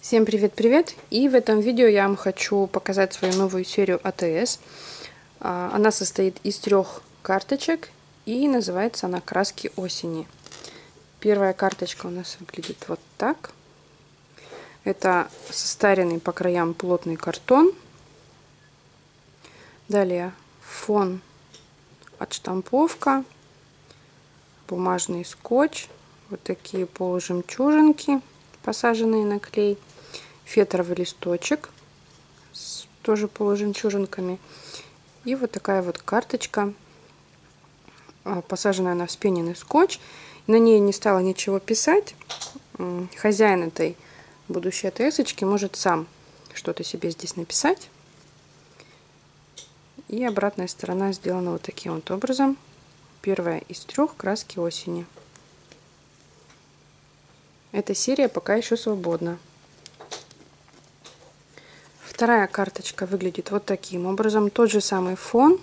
Всем привет-привет! И в этом видео я вам хочу показать свою новую серию АТС. Она состоит из 3 карточек и называется она «Краски осени». Первая карточка у нас выглядит вот так. Это состаренный по краям плотный картон. Далее фон, отштамповка, бумажный скотч, вот такие полужемчужинки, посаженные на клей, фетровый листочек с тоже полужемчужинками и вот такая вот карточка, посаженная на вспененный скотч. На ней не стала ничего писать. Хозяин этой будущей АТС-очки может сам что-то себе здесь написать. И обратная сторона сделана вот таким вот образом. Первая из 3 краски осени. Эта серия пока еще свободна. Вторая карточка выглядит вот таким образом. Тот же самый фон.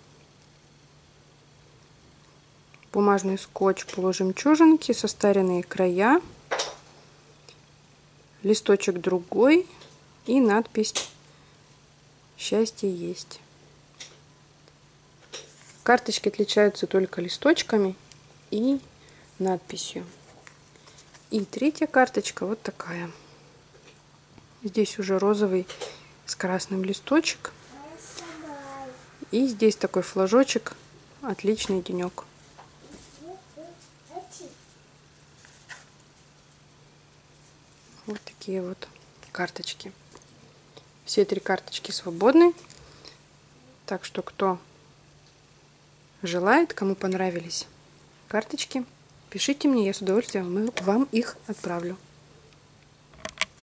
Бумажный скотч, полужемчужинки, состаренные края. Листочек другой. И надпись «Счастье есть». Карточки отличаются только листочками и надписью. И третья карточка вот такая. Здесь уже розовый с красным листочек. И здесь такой флажочек. Отличный денек. Вот такие вот карточки. Все 3 карточки свободны. Так что кто желает, кому понравились карточки, пишите мне, я с удовольствием вам их отправлю.